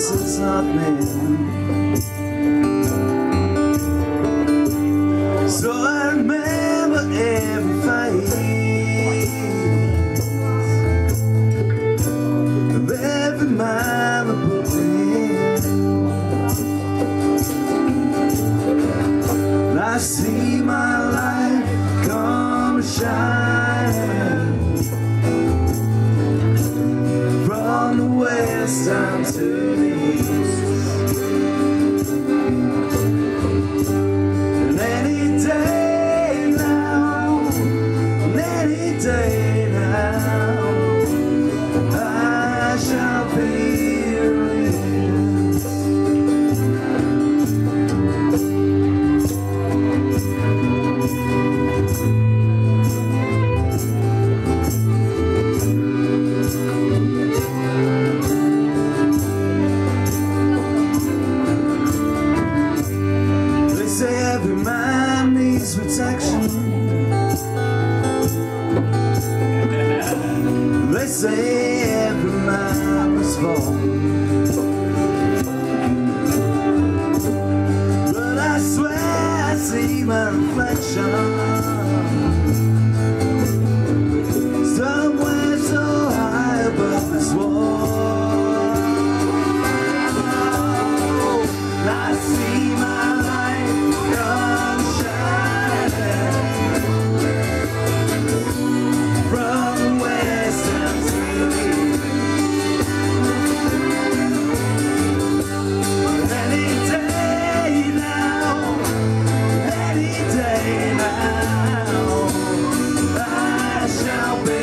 faces not men. So I remember every face of every mile I put in. And I see my life come shine from the west down to the east. And any day now, I shall be released. They say every man needs protection. They say every man must fall, but I swear I see my reflection somewhere so high above this wall. I see my light come shining from the west down to the east. Any day now, I shall be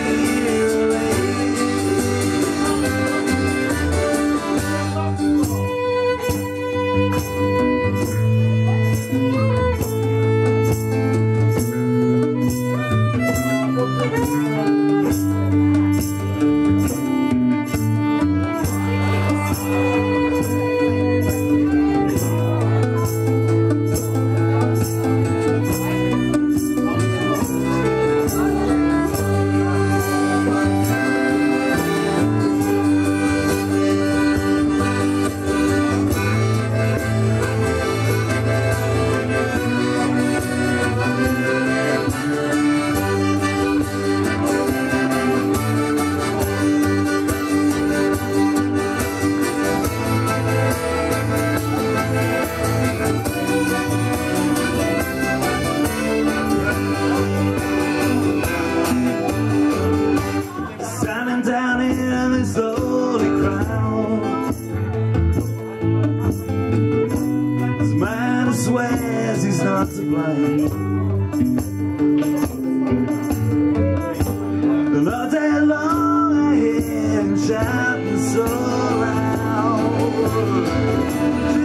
standing down in this holy crowd. This man who swears he's not to blame, and all day long I hear him shouting so loud.